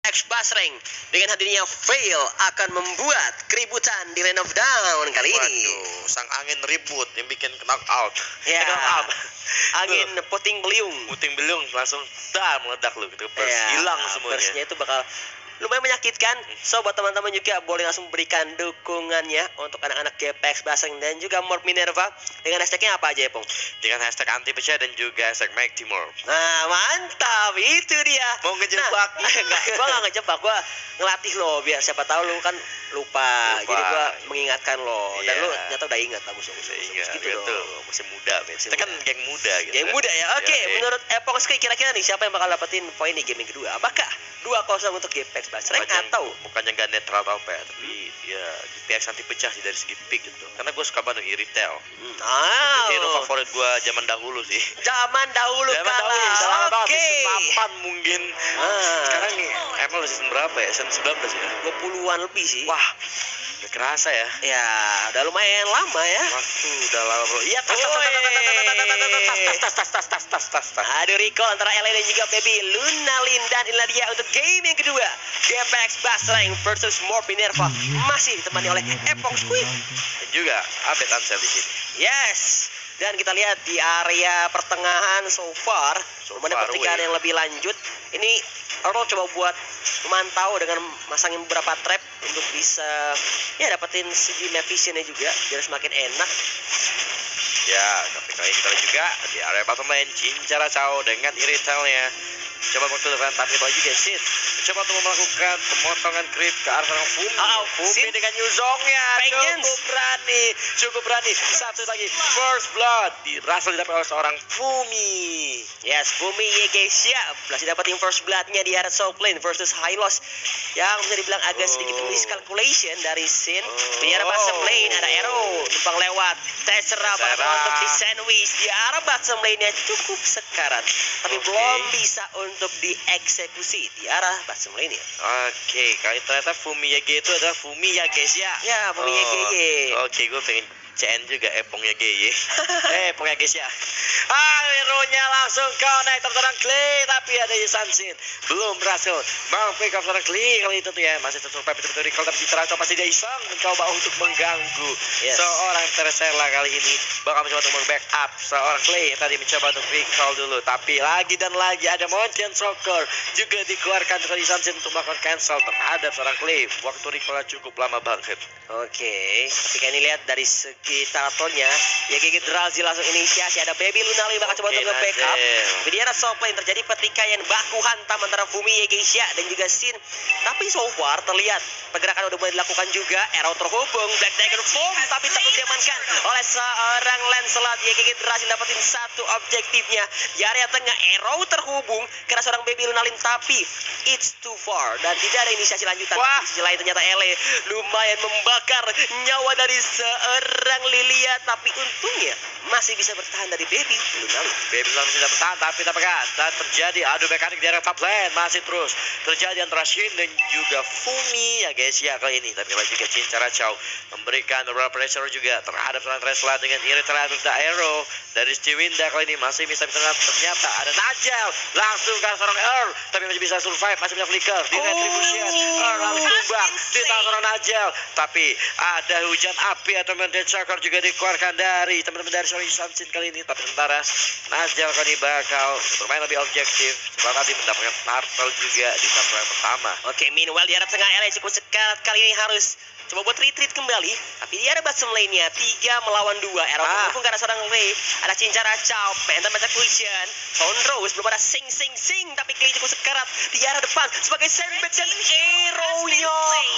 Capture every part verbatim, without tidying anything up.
X Basreng dengan hadirnya Fail akan membuat keributan di Lane of Down kali ini. Waduh, sang angin ribut yang bikin knock out. Ya, knock out. Angin puting beliung. Puting beliung langsung dar meledak lu gitu. Burst, Ya, hilang semuanya. burstnya itu bakal lumayan menyakitkan. So buat teman-teman juga boleh langsung berikan dukungannya untuk anak-anak G P X Basreng dan juga Morph Minerva dengan hashtagnya apa aja ya, Pong? Dengan hashtag anti pecah dan juga hashtag make timur. Nah, mantap, itu dia. Mau ngejebak? Nah, enggak, gua nggak ngejebak, gua ngelatih lo biar siapa tahu lu kan lupa. Lupa. Jadi gua mengingatkan lo dan Iya. lu ternyata udah ingat lah musuh-musuh Iya, gitu gitu. dong. Masih muda, men. Masih Kita kan muda. geng muda gitu. Yang muda ya. Oke, Ya, menurut Epong Skri kira-kira nih siapa yang bakal dapetin poin di game yang kedua? Apakah dua kosong untuk G P X Basreng Bukannya- atau bukannya gak netral atau apa ya, tapi ya G P X anti pecah sih dari segi pick gitu. Karena gue suka banget Iritel. Hmm, ah, Hero favorit gue zaman dahulu sih. zaman dahulu Zaman kala. dahulu, zaman dahulu Oke. season delapan mungkin. Ah. Sekarang nih M L season berapa ya? Season sembilan belas ya? dua puluhan lebih sih. Wah, gak kerasa ya. Ya, udah lumayan lama ya. Waktu udah lama bro. Iya, tas tas tas tas tas tas tas tas tas tas tas tas tas. Aduh, recall antara L A dan juga Baby Lunalin. Dan inilah dia untuk game yang kedua, G P X Basreng versus Morph Minerva, masih ditemani oleh Epong Squid. Dan juga update Ansel di sini. Yes. Dan kita lihat di area pertengahan so far, So belum ada far pertikaian away. yang lebih lanjut. Ini Earl coba buat memantau dengan masangin beberapa trap untuk bisa ya dapetin segi map visionnya juga biar semakin enak. Ya, tapi kali ini kita lihat juga di area bottom lane Cincara Cao dengan Iritelnya coba waktu depan, tapi itu juga Sin coba untuk melakukan pemotongan creep ke arah seorang Fumi. Oh, Fumi Sin. dengan Yuzongnya Vengeance. cukup berani, cukup berani. Satu lagi first blood dirasa didapat oleh seorang Fumi. Yes, Bumi Yegesia berhasil dapetin first blood-nya di area Soul Plane versus Hylos yang bisa dibilang agak sedikit Oh. miscalculation dari Sin. Oh. Di arah bottom lane ada Arrow numpang lewat. Tessera bakal Tessera. untuk di sandwich. Di arah bottom lane-nya cukup sekarat, tapi Oke. belum bisa untuk dieksekusi di arah bottom lane-nya. Oke, kali ternyata Fumi Yage itu adalah Fumi Yagesia. Ya, Fumi Yage. Oke, gue pengen C N juga Epong Yage. eh, Epong Yagesia. Ah, hero-nya langsung connect terserang Clay, tapi ada Yusansin belum berhasil meng-pick up seorang Clay kali itu tuh ya. Masih tersurvive betul-betul recall, tapi Citra coba pasti dia iseng mencoba untuk mengganggu Yes. seorang Teresella kali ini bakal mencoba untuk meng-backup seorang Clay yang tadi mencoba untuk recall dulu, tapi lagi dan lagi ada Mountain Soccer juga dikeluarkan oleh Yusansin untuk melakukan cancel terhadap seorang Clay. Waktu recall cukup lama banget. Oke, tapi kan ini lihat dari segi turtle-nya, ya gigi Drazi langsung inisiasi. Ada Baby Lunalin bakal coba Oke, untuk nge-backup. Nazel. Tapi di arah soft lane terjadi pertikaian baku hantam antara Fumi Yegesia dan juga Sin. Tapi so far terlihat pergerakan udah mulai dilakukan juga. Arrow terhubung, Black Dagger Foam, tapi tak diamankan oleh seorang Lancelot. Ya gigi Drazi dapetin satu objektifnya. Di area tengah Arrow terhubung karena seorang Baby Lunalin, tapi it's too far dan tidak ada inisiasi lanjutan. Wah. Di sisi lain ternyata Ele lumayan membakar nyawa dari seorang Lilia, tapi untungnya masih bisa bertahan dari Baby Lunalin. Baby Lam tidak bertahan, tapi tampaknya dan terjadi adu mekanik di area top lane masih terus terjadi antara Shin dan juga Fumi ya guys ya kali ini. Tapi kali juga Cincara Cao memberikan beberapa pressure juga terhadap seorang Tresla dengan irit terhadap The Arrow dari Stiwinda kali ini masih bisa bisa ternyata ada Najel langsung ke seorang Earl, tapi masih bisa survive, masih bisa flicker di Oh. retribution. Earl langsung tumbang di tangan seorang Najel, tapi ada hujan api atau Mountain Soccer juga dikeluarkan dari teman-teman dari Sorry Samsin kali ini. Tapi sementara Najel kali ini bakal bermain lebih objektif setelah tadi mendapatkan turtle juga di chapter yang pertama. Oke, meanwhile di arah tengah Ele cukup sekarat kali ini harus coba buat retreat kembali, tapi di arah bottom lane-nya tiga melawan dua. Arrow Ah. terhubung karena seorang Lei, ada Cincara Cao, Phantom baca Cushion, Sound Rose, belum ada Sing Sing Sing, tapi Clay cukup sekarat di arah depan sebagai sandbag dan Arrow-nya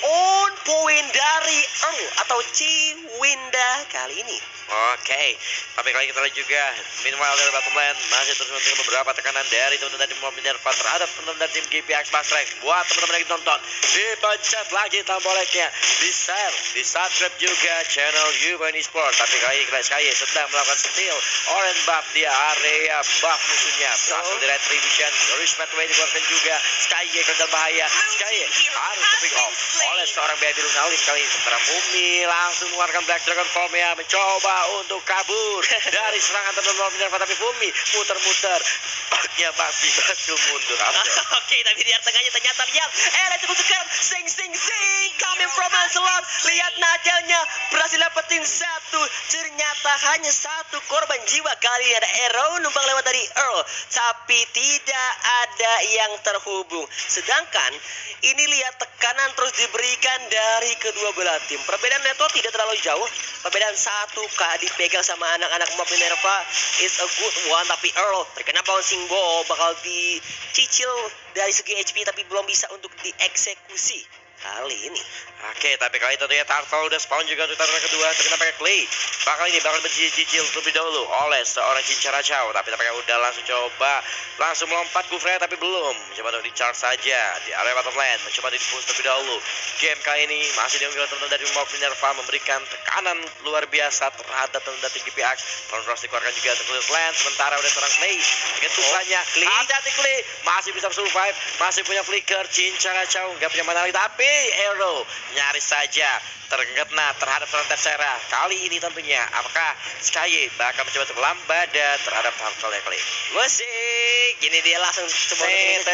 on point dari Earl atau Ciwinda kali ini. Oke, tapi kali kita lihat juga meanwhile dari bottom lane masih terus memberikan beberapa tekanan dari teman-teman dari Morph Minerva terhadap teman-teman dari tim G P X Basreng. Buat teman-teman yang nonton, dipencet lagi tombol like-nya, di share, di subscribe juga channel Yuban Esport. Tapi kali ini Sky sedang melakukan steal orange buff di area buff musuhnya. Langsung di retribution, respect way dikeluarkan juga. Sky ke dalam bahaya. Sky harus di pick off oleh seorang baby Lunalin kali ini. Sementara Fumi langsung mengeluarkan Black Dragon Form ya, mencoba untuk kabur dari serangan teman-teman Minerva, tapi Fumi muter-muter. Baknya masih berhasil mundur. Oke, tapi di tengahnya ternyata lihat Ele cukup sekar, sing sing sing coming from Lancelot. Lihat Najalnya berhasil dapetin satu, ternyata hanya satu korban jiwa. Kali ini ada Arrow numpang lewat dari Earl, tapi tidak ada yang terhubung. Sedangkan ini lihat tekanan terus diberikan dari kedua belah tim. Perbedaan network tidak terlalu jauh, perbedaan satu K dipegang sama anak-anak Mob Minerva is a good one, tapi Earl terkena bouncing ball, bakal dicicil dari segi H P tapi belum bisa untuk dieksekusi kali ini. Oke, tapi kali itu ternyata Turtle udah spawn juga untuk taruhan kedua, terkena pakai Clay. Bakal ini bakal dicicil terlebih dahulu oleh seorang Cincara Chow, tapi tampaknya udah langsung coba langsung melompat Gufrey tapi belum. Mencoba untuk di-charge saja di area bottom lane, mencoba di-push terlebih dahulu. Game kali ini masih diunggulkan teman-teman dari Mob Minerva, memberikan tekanan luar biasa terhadap teman-teman tim G P X. Terus dikeluarkan juga untuk Clear Land, sementara udah seorang Clay dengan tusannya. Hati-hati Clay, masih bisa survive, masih punya flicker. Cincara Chow nggak punya mana lagi, tapi Arrow nyaris saja terkena terhadap seorang Tessera. Kali ini tentunya apakah Sky bakal mencoba untuk lambada terhadap Turtle ya kali. Musik, ini dia langsung coba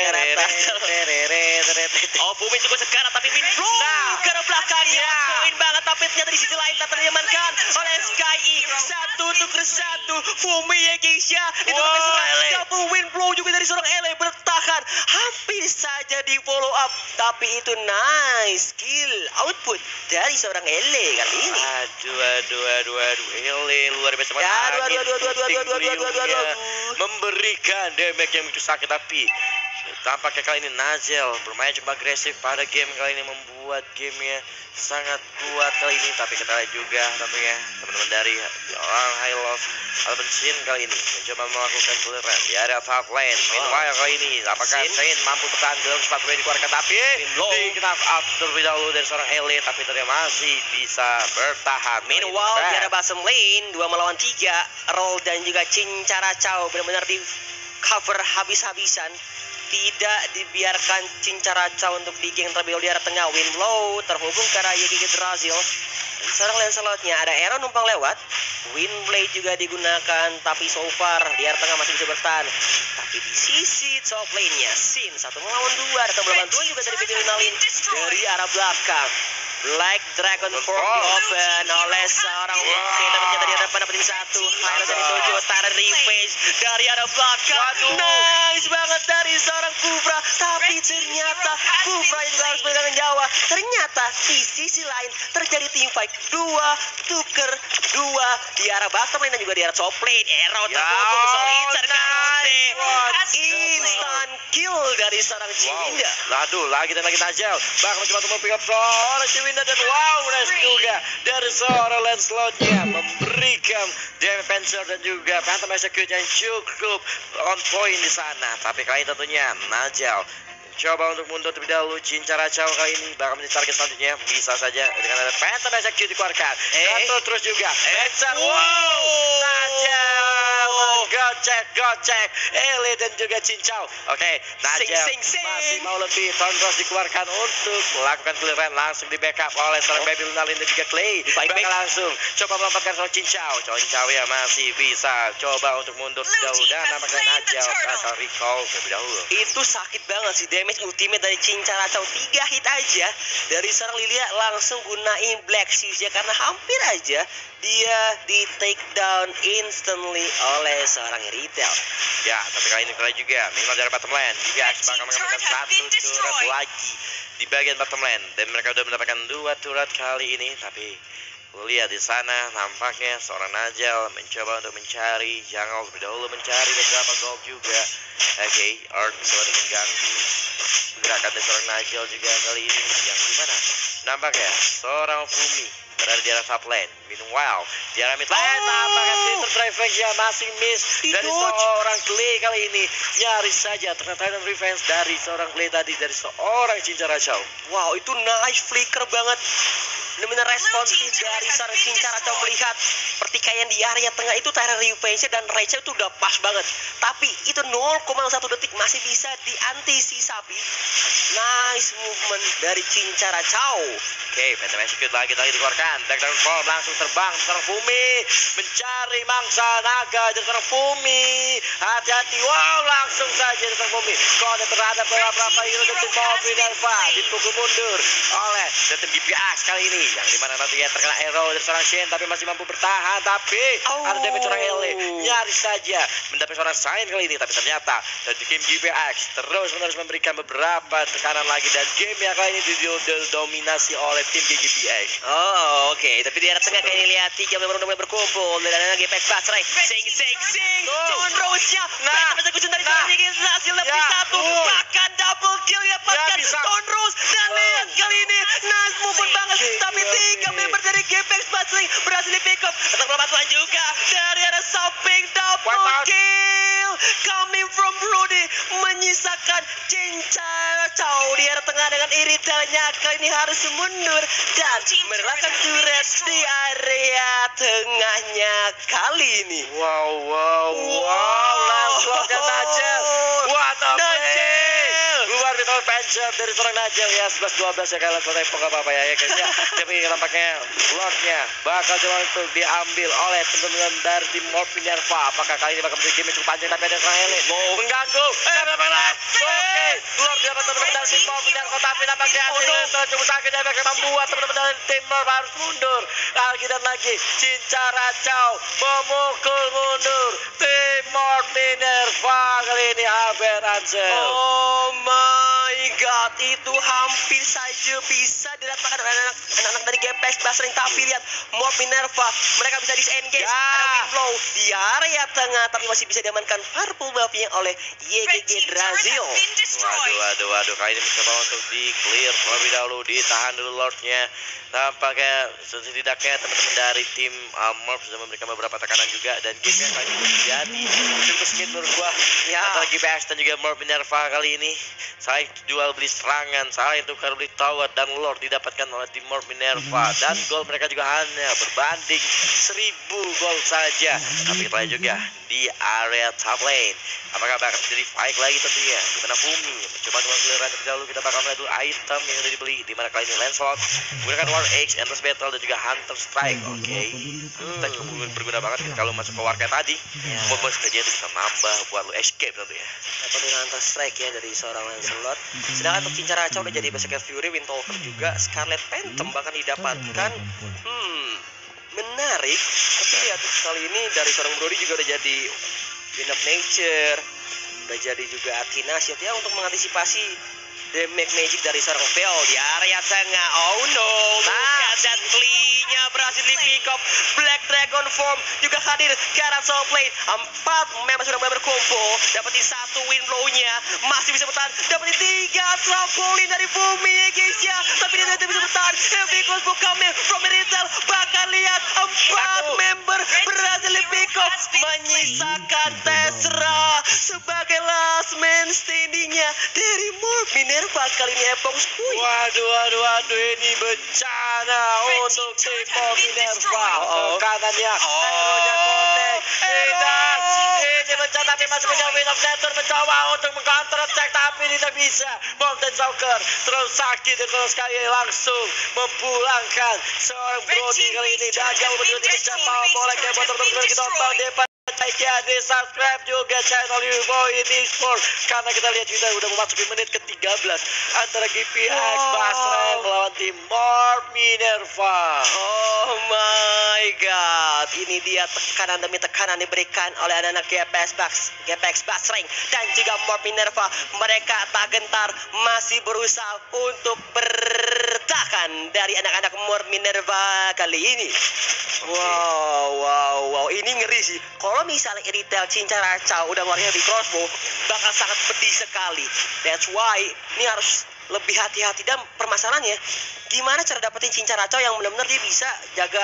oh Bumi cukup sekarang tapi mid blow Nah. ke arah belakangnya Ya. poin banget, tapi ternyata di sisi lain tak terdiamankan oleh Sky. Satu untuk satu Fumi ya guys ya, itu Wow, sampai serang Ele. satu win blow juga dari seorang Ele, bertahan hampir saja di follow up, tapi itu nice skill output dari seorang Ele kali ini. Aduh, aduh, aduh, aduh, Ele luar biasa banget. Ya, aduh, Angin aduh, aduh, aduh, puting aduh, aduh, aduh, aduh, aduh, aduh, beliungnya aduh. memberikan damage yang begitu sakit, tapi tampaknya kali ini Nazel bermain cukup agresif pada game kali ini, membuat gamenya sangat kuat kali ini. Tapi kita lihat juga tentunya teman-teman dari orang High Love ataupun Shin kali ini mencoba melakukan clearan di area top lane. Meanwhile kali ini apakah Shin. Shin mampu bertahan dalam sepatu yang dikeluarkan, tapi dikena up terlebih dahulu dari seorang Ele, tapi ternyata masih bisa bertahan. Meanwhile di arah bottom lane dua melawan tiga, Roll dan juga Cincara Chow benar-benar di cover habis-habisan. Tidak dibiarkan Cincara Chow untuk digeng terlebih dahulu di arah tengah. Windblow terhubung ke arah Yuki Drasil. Seorang Lancelotnya ada Arrow numpang lewat. Windblade juga digunakan, tapi so far di arah tengah masih bisa bertahan. Tapi di sisi top lane-nya Sin satu melawan dua, datang bantuan juga dari Video Nalin dari arah belakang. Black Dragon Form diopen oleh seorang Wumi, tapi ternyata di depan dapetin satu. Harus dari Dojo, tarik revenge dari arah belakang. Waduh. Nice banget dari seorang Kufra, tapi ternyata Kufra juga harus bertanggung jawab. Ternyata di sisi lain terjadi team fight dua tuker dua di arah bottom lane dan juga di arah top lane. Arrow Ya, terhubung solid Karote. nice. Instant kill dari seorang Ciwinda. Aduh, lagi dan lagi Najel. Bahkan mencoba untuk pick up seorang Ciwinda, dan wow, nice juga dari seorang Lancelotnya memberikan damage Panzer dan juga Phantom Execute yang cukup on point di sana. Tapi kali ini tentunya Najel coba untuk mundur terlebih dahulu. Cincara Chow kali ini bakal menjadi target selanjutnya. Bisa saja dengan ada Phantom Execute dikeluarkan. Eh. Gatot terus juga. Panzer, Wow. wow, Najel gocek gocek Ele dan juga Cincau. Oke, Najel Sing, sing, sing. masih mau lebih. Thorncross dikeluarkan untuk melakukan clearan, langsung di backup oleh seorang Oh. Baby Lunalin dan juga Clay. Fight Bakal back. langsung coba melompatkan seorang Cincau. Cincau ya masih bisa coba untuk mundur terlebih dahulu, dan nampaknya Najel bakal recall terlebih dahulu. Itu sakit banget sih, damage ultimate dari Cincara Chow, tiga hit aja dari seorang Lilia langsung gunain Black Shoes ya, karena hampir aja dia di take down instantly oleh seorang retail. Ya, tapi kali ini kita lihat juga minimal dari bottom lane G P X bakal mengamankan satu turret lagi di bagian bottom lane, dan mereka sudah mendapatkan dua turret kali ini. Tapi lihat di sana nampaknya seorang Najel mencoba untuk mencari jungle terlebih dahulu, mencari beberapa gold juga. Oke, Earth mencoba untuk mengganggu gerakan dari seorang Najel juga kali ini, yang dimana nampaknya seorang Fumi berada di arah top lane. Meanwhile di arah mid lane Oh. nampaknya Twitter Drive-nya masih miss dari Didodge. seorang Clay kali ini. Nyaris saja ternyata dan revenge dari seorang Clay tadi, dari seorang Cincara Chow. Wow, itu nice flicker banget benar-benar responsif dari seorang Cincaracau melihat pertikaian di area tengah itu Tyler Revenge dan Rachel itu udah pas banget. Tapi itu nol koma satu detik masih bisa diantisipasi. Nice movement dari Cincaracau. Oke, P T M execute lagi lagi dikeluarkan. Back down form langsung terbang seorang Fumi mencari mangsa naga dari seorang Fumi. Hati-hati, wow langsung saja dari seorang Fumi. Kode terhadap beberapa hero dari tim Mobi Nelva dipukul mundur oleh dari tim G P X kali ini, yang dimana nantinya terkena arrow dari seorang Shen tapi masih mampu bertahan. Tapi Oh. ada damage seorang Ele, nyaris saja mendapat seorang Sign kali ini. Tapi ternyata dari tim G P X terus menerus memberikan beberapa tekanan lagi, dan game yang kali ini didominasi oleh tim G P X. Oh, oke. Tapi di area tengah kayak ini lihat tiga member udah mulai berkumpul dan ada lagi Pex Bass, right? Sing, sing, sing. Tuh. John Rose-nya. Nah. Persekusi dari Nah. seorang Niki hasil dapat Ya. satu. Uh. Bahkan double kill didapatkan Ya, bisa. John Rose. Dan Oh. lihat kali ini nice movement banget. Gila, Tapi tiga nih. member dari G P X Bassling berhasil di pick up. Tetap perbantuan juga dari arah samping double Wipe out. kill. Coming from Brody menyisakan Cincaracau di area tengah dengan iritalnya kali ini harus mundur dan merelakan turret di area tengahnya kali ini. Wow, wow, wow, langsung Najel. What a play. Najel. Luar biasa pencer dari seorang Najel ya, sebelas dua belas ya kalian selesai pokok apa-apa ya, ya guys ya. Tapi nampaknya Lordnya bakal coba untuk diambil oleh teman-teman dari tim Morph Minerva. Apakah kali ini bakal menjadi game yang cukup panjang, tapi ada seorang Ele mau mengganggu. Eh, memang oke. Lord dapat teman-teman dari tim Morph Minerva, tapi nampaknya ada yang telah cukup sakit dan bakal membuat teman-teman dari tim Morph harus mundur. Lagi dan lagi Cincaracau memukul mundur tim Morph Minerva kali ini. Haber Ansel. Oh my god, itu hampir saja bisa dilakukan oleh anak- anak-anak dari G P X Bassling. Tapi lihat Morph Minerva, mereka bisa disengage. Ya. Ada Windflow di area tengah, tapi masih bisa diamankan purple buff-nya oleh Y G G Brazil. Waduh, waduh, waduh. Kali ini mencoba untuk di clear terlebih dahulu, ditahan dulu Lordnya. Tampaknya setidaknya teman-teman dari tim uh, Morph sudah memberikan beberapa tekanan juga, dan gamenya kali ini jadi cukup sengit menurut gua. Ya. Antara G P X dan juga Morph Minerva kali ini saling jual beli serangan, saling tukar beli tower, dan Lord didapatkan oleh tim Morph Minerva, dan gol mereka juga hanya berbanding seribu gol saja. Tapi kita lihat juga di area top lane, apakah bakal terjadi fight lagi tentunya, dimana Fumi mencoba untuk clearan terlebih dahulu. Kita bakal melihat dulu item yang sudah dibeli, dimana kali ini Lancelot menggunakan War Axe, Endless Battle, dan juga Hunter Strike. Oke, kita cukup berguna banget kalau masuk ke war kayak tadi. Buat bos kerja itu bisa nambah buat lu escape tentunya. Atau dengan Hunter Strike ya dari seorang Lancelot. Sedangkan untuk Cincaracau udah jadi Berserker Fury, Windtalker juga, Scarlet Phantom bahkan didapatkan. Hmm, menarik. Tapi lihat kali ini dari seorang Brody juga udah jadi Wind of Nature, udah jadi juga Akinasiot ya untuk mengantisipasi damage magic dari seorang Veil di area tengah. Oh no, nah, dan Lee-nya berhasil di pick up. Black Dragon Form juga hadir ke arah soul plate. Empat memang sudah mulai berkumpul. Dapetin satu win blow-nya, masih bisa bertahan. Dapetin tiga trampolin dari Bumi ya guys ya. Tapi dia tidak bisa bertahan. Heavy crossbow coming from Meritel. Bahkan lihat empat member berhasil di pick up, menyisakan Tessera sebagai last man standing-nya dari Morph Minerva kali ini Epong Spui. Waduh, waduh, waduh, ini bencana untuk tim Morph Minerva. Oh. Kanannya, Oh. aeronya connect. Tidak, Aero. ini bencana, tapi masih punya Wind of Nature mencoba untuk meng-counter attack, tapi tidak bisa. Mountain Stalker terus sakit dan terus sekali langsung memulangkan seorang Brody kali ini. Dan jauh betul di kecapau boleh kayak buat teman-teman kita tonton depan. Ya, di subscribe juga channel Yubo ini Sport, karena kita lihat kita udah memasuki menit ke tiga belas antara G P X Wow. Bassling melawan tim Morph Minerva. Oh my god, ini dia tekanan demi tekanan diberikan oleh anak-anak G P X Bass, G P X Bassling dan juga Morph Minerva. Mereka tak gentar, masih berusaha untuk bertahan dari anak-anak Morph Minerva kali ini. Wow, wow, wow, ini ngeri sih. Kalau misalnya Iritel Cincaracau udah ngeluarin heavy crossbow, bakal sangat pedih sekali. That's why ini harus lebih hati-hati, dan permasalahannya gimana cara dapetin Cincaracau yang benar-benar dia bisa jaga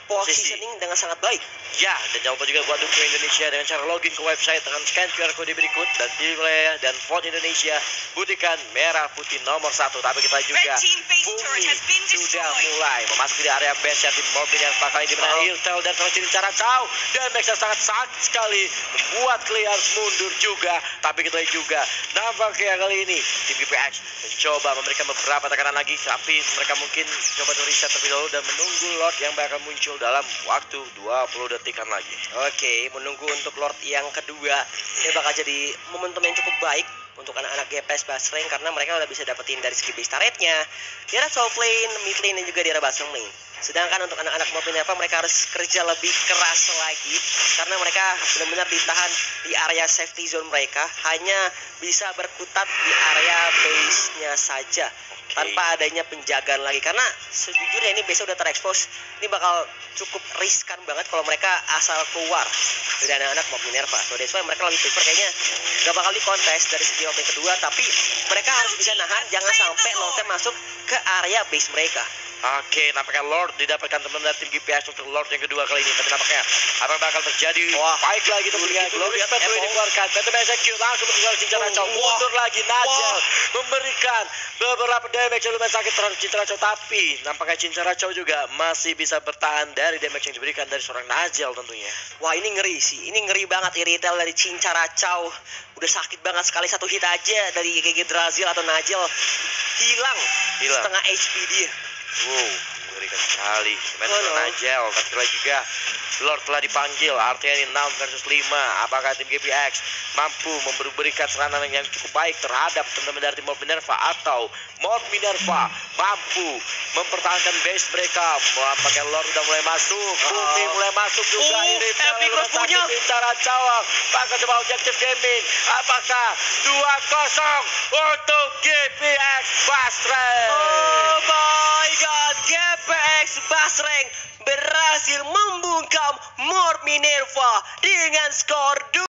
positioning dengan sangat baik. Ya, dan jangan lupa juga buat dukung Indonesia dengan cara login ke website dengan scan Q R code berikut dan pilih wilayah dan vote Indonesia, buktikan merah putih nomor satu. Tapi kita juga Bumi sudah mulai memasuki di area base ya tim mobil yang bakal di mana Irtel dan Valentine cara Chow dan Max yang sangat sakit sekali membuat Clay harus mundur juga. Tapi kita lihat juga nampaknya kali ini tim G P X mencoba memberikan beberapa tekanan lagi, tapi mereka mungkin coba reset terlebih dahulu dan menunggu Lord yang bakal muncul dalam waktu dua puluh detikan lagi. Oke, menunggu untuk Lord yang kedua. Ini bakal jadi momentum yang cukup baik untuk anak-anak G P S Basreng karena mereka udah bisa dapetin dari segi base turretnya, di arah top lane, mid lane, dan juga di arah bottom lane. Sedangkan untuk anak-anak Mob Minerva mereka harus kerja lebih keras lagi karena mereka benar-benar ditahan di area safety zone mereka, hanya bisa berkutat di area base-nya saja tanpa adanya penjagaan lagi karena sejujurnya ini base udah terekspos. Ini bakal cukup riskan banget kalau mereka asal keluar dari anak-anak Mob Minerva. So that's why mereka lebih prefer kayaknya gak bakal dikontes dari segi Mob yang kedua, tapi mereka harus bisa nahan jangan sampai Lordnya masuk ke area base mereka. Oke, nampaknya Lord didapatkan teman-teman dari tim G P S untuk Lord yang kedua kali ini. Tapi nampaknya apa yang bakal terjadi? Wah, baik lagi tentunya. Glorious Pathway dikeluarkan. Phantom Execute langsung meninggal Cincana Chow. Mundur lagi Najel memberikan beberapa damage yang lumayan sakit terhadap Cincana Chow. Tapi nampaknya Cincana Chow juga masih bisa bertahan dari damage yang diberikan dari seorang Najel tentunya. Wah, ini ngeri sih. Ini ngeri banget iritel dari Cincana Chow. Udah sakit banget sekali, satu hit aja dari G G Brazil atau Najel hilang, Hilang. setengah H P dia. Wow, mengerikan sekali. Main Oh, no. Najel, tapi lagi juga Lord telah dipanggil. Artinya ini enam versus lima. Apakah tim G P X mampu memberikan serangan yang cukup baik terhadap teman-teman dari tim Mob Minerva, atau Mob Minerva mampu mempertahankan base mereka? Apakah Lord udah mulai masuk? Bumi Oh. mulai masuk juga. Oh, Ini Epic Cross punya. Bicara cawang. Apakah coba objektif gaming? Apakah dua kosong untuk G P X Basreng? Oh my god, G P X Basreng berhasil membungkam Mob Minerva dengan skor